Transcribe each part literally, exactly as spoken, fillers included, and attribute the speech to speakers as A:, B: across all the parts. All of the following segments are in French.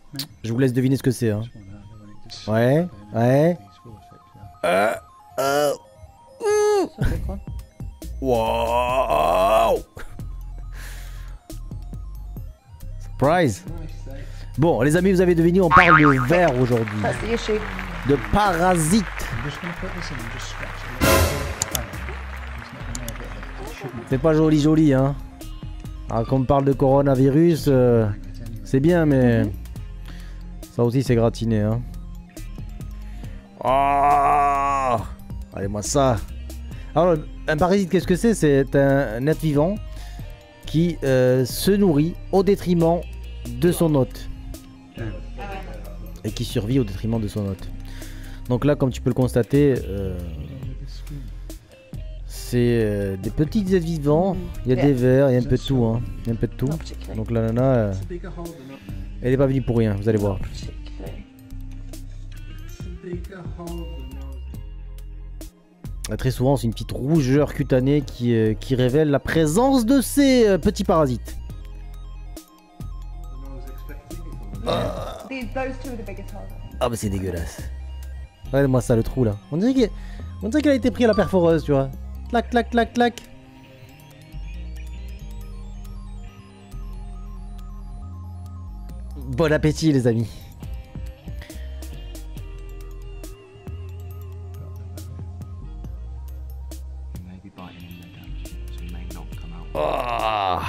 A: Je vous laisse deviner ce que c'est. Hein. Ouais, ouais. Euh, euh, wow. Surprise. Bon, les amis, vous avez deviné, on parle de vers aujourd'hui. De parasites. C'est pas joli joli hein. Alors qu'on parle de coronavirus, euh, c'est bien mais ça aussi c'est gratiné hein. Oh allez moi ça. Alors un parasite qu'est-ce que c'est? C'est un être vivant qui euh, se nourrit au détriment de son hôte. Et qui survit au détriment de son hôte. Donc là comme tu peux le constater, euh, c'est euh, des petits êtres vivants, il y a des vers, il y a un peu de tout, hein. Il y a un peu de tout. Donc la nana, euh, elle n'est pas venue pour rien, vous allez voir. Et très souvent, c'est une petite rougeur cutanée qui, euh, qui révèle la présence de ces euh, petits parasites. Ah, ah bah c'est dégueulasse. Regarde-moi ça, le trou là. On dirait qu'il on dirait qu'il a été pris à la perforeuse, tu vois. Clac, clac, clac, clac. Bon appétit, les amis. Oh.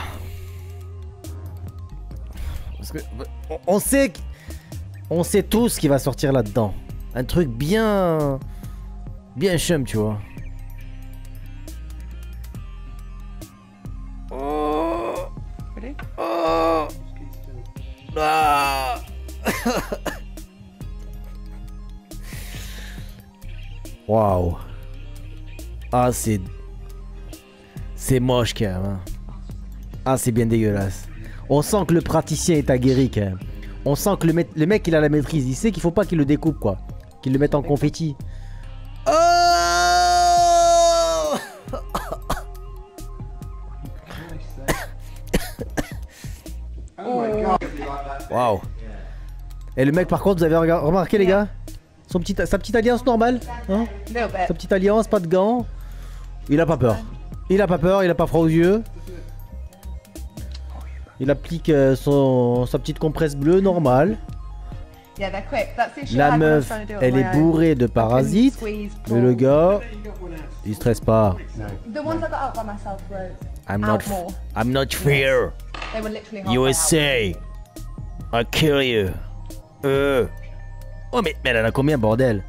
A: Parce que on, on sait, on sait tous ce qui va sortir là-dedans. Un truc bien, bien chum, tu vois. Oh. Ah. Waouh. Ah c'est... C'est moche quand même. Hein. Ah c'est bien dégueulasse. On sent que le praticien est aguerri quand même. On sent que le, mec, le mec il a la maîtrise. Il sait qu'il faut pas qu'il le découpe quoi. Qu'il le mette en confetti. Oh. Waouh. Et le mec par contre vous avez remarqué les gars son petit, sa petite alliance normale hein, sa petite alliance, pas de gants. Il a pas peur. Il a pas peur, il a pas froid aux yeux. Il applique euh, son, sa petite compresse bleue normale. La meuf, elle est bourrée de parasites. Mais le gars, il stresse pas. I'm not, I'm not fear. U S A. I'll kill you. Euh. Oh mais, mais elle en a combien bordel?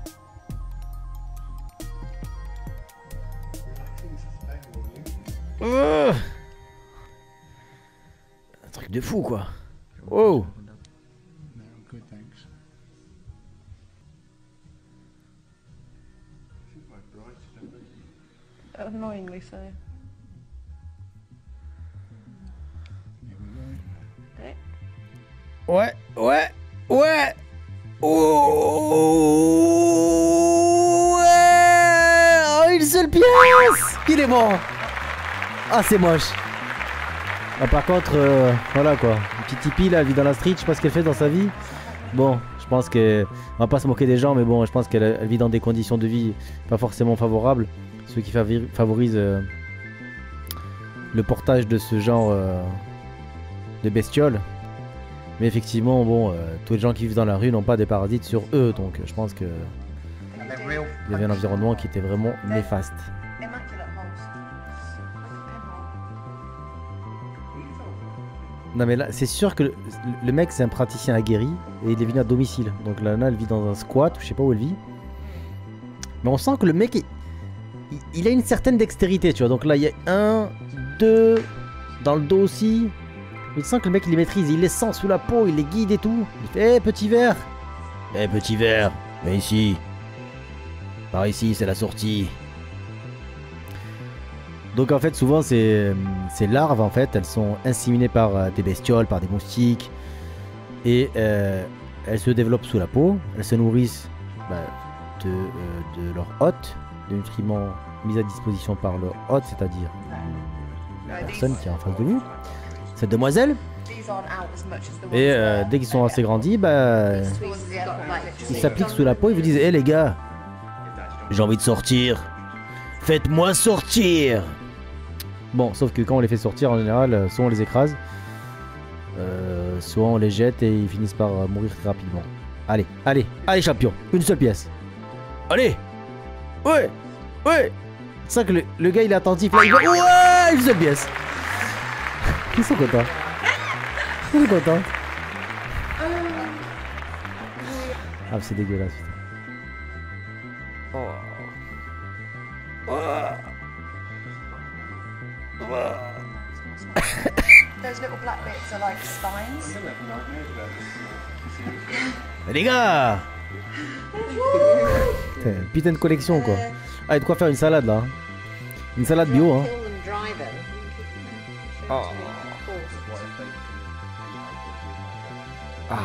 A: euh. Un truc de fou quoi. Oh.
B: Annoyingly so.
A: Ouais, ouais, ouais. Oh, ouais. Oh, une seule pièce. Il est bon. Ah, c'est moche. Ah, par contre, euh, voilà quoi. Une petite hippie là, elle vit dans la street, je sais pas ce qu'elle fait dans sa vie. Bon, je pense que on va pas se moquer des gens, mais bon, je pense qu'elle vit dans des conditions de vie pas forcément favorables, ce qui favorise euh, le portage de ce genre euh, de bestioles. Mais effectivement, bon, euh, tous les gens qui vivent dans la rue n'ont pas des parasites sur eux, donc je pense que il y avait un environnement qui était vraiment néfaste. Non mais là, c'est sûr que le, le mec c'est un praticien aguerri et il est venu à domicile. Donc la nana elle vit dans un squat, je sais pas où elle vit. Mais on sent que le mec, il, il a une certaine dextérité, tu vois. Donc là il y a un, deux, dans le dos aussi. Il sent que le mec il les maîtrise, il les sent sous la peau, il les guide et tout. Il fait, hé hey, petit verre. Hé hey, petit verre, viens ici. Par ici, c'est la sortie. Donc en fait souvent ces, ces larves en fait elles sont inséminées par euh, des bestioles, par des moustiques. Et euh, elles se développent sous la peau, elles se nourrissent bah, de, euh, de leur hôte, de nutriments mis à disposition par leur hôte, c'est-à-dire la personne qui est en face de vous, cette demoiselle. Et euh, dès qu'ils sont assez grandis, bah, ils s'appliquent sous la peau et vous disent hé hey, les gars, j'ai envie de sortir. Faites-moi sortir. Bon, sauf que quand on les fait sortir, en général, soit on les écrase, euh, soit on les jette et ils finissent par mourir très rapidement. Allez, allez, allez champion, une seule pièce. Allez. Ouais, ouais. C'est ça que le, le gars il est attentif là, il va... Ouais, une seule pièce. Ils sont contents. Ils sont contents. Ah c'est dégueulasse. Oh. Oh. Oh.
B: Those little black bits are like spines.
A: Les gars. Putain de collection quoi. Ah, il y a de quoi faire une salade là. Une salade bio hein. Oh. Ah.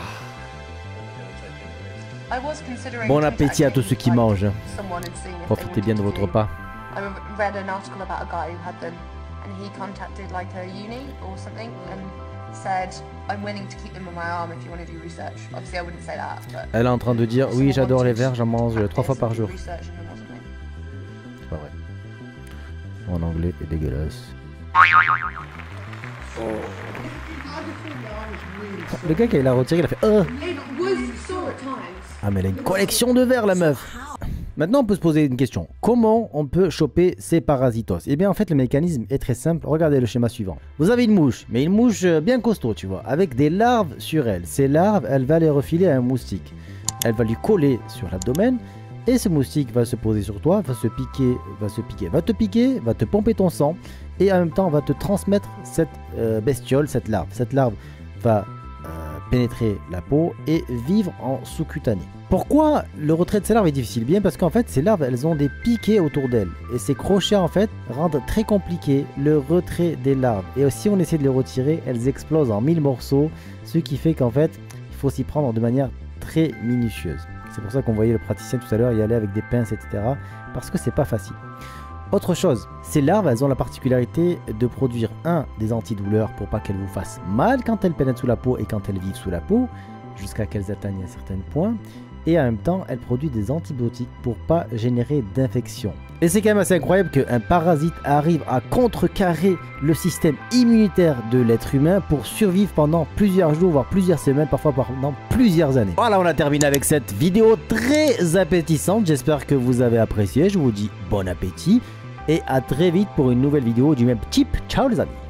A: Bon appétit à tous ceux qui mangent. Profitez bien de votre repas.
B: I read an article about a guy who had them and he contacted like a uni or something and said I'm willing to keep them on my arm if you want to do research. Obviously I wouldn't say that, but
A: elle est en train de dire oui j'adore les vers, j'en mange trois fois par jour. C'est pas vrai. Mon anglais est dégueulasse. Oh. Le gars qui l'a retiré il a fait oh. Ah mais elle a une collection de vers la meuf. Maintenant on peut se poser une question. Comment on peut choper ces parasitos? Eh bien en fait le mécanisme est très simple. Regardez le schéma suivant. Vous avez une mouche, mais une mouche bien costaud tu vois, avec des larves sur elle. Ces larves, elle va les refiler à un moustique. Elle va lui coller sur l'abdomen. Et ce moustique va se poser sur toi, va se piquer, va se piquer, va te piquer, va te pomper ton sang. Et en même temps va te transmettre cette euh, bestiole, cette larve. Cette larve va euh, pénétrer la peau et vivre en sous-cutané. Pourquoi le retrait de ces larves est difficile? Bien parce qu'en fait ces larves elles ont des piquets autour d'elles. Et ces crochets en fait rendent très compliqué le retrait des larves. Et si on essaie de les retirer, elles explosent en mille morceaux. Ce qui fait qu'en fait il faut s'y prendre de manière très minutieuse. C'est pour ça qu'on voyait le praticien tout à l'heure y aller avec des pinces et cetera. Parce que c'est pas facile. Autre chose, ces larves elles ont la particularité de produire un des antidouleurs pour pas qu'elles vous fassent mal quand elles pénètrent sous la peau et quand elles vivent sous la peau, jusqu'à qu'elles atteignent un certain point. Et en même temps, elle produit des antibiotiques pour pas générer d'infection. Et c'est quand même assez incroyable qu'un parasite arrive à contrecarrer le système immunitaire de l'être humain pour survivre pendant plusieurs jours, voire plusieurs semaines, parfois pendant plusieurs années. Voilà, on a terminé avec cette vidéo très appétissante. J'espère que vous avez apprécié. Je vous dis bon appétit et à très vite pour une nouvelle vidéo du même type. Ciao les amis.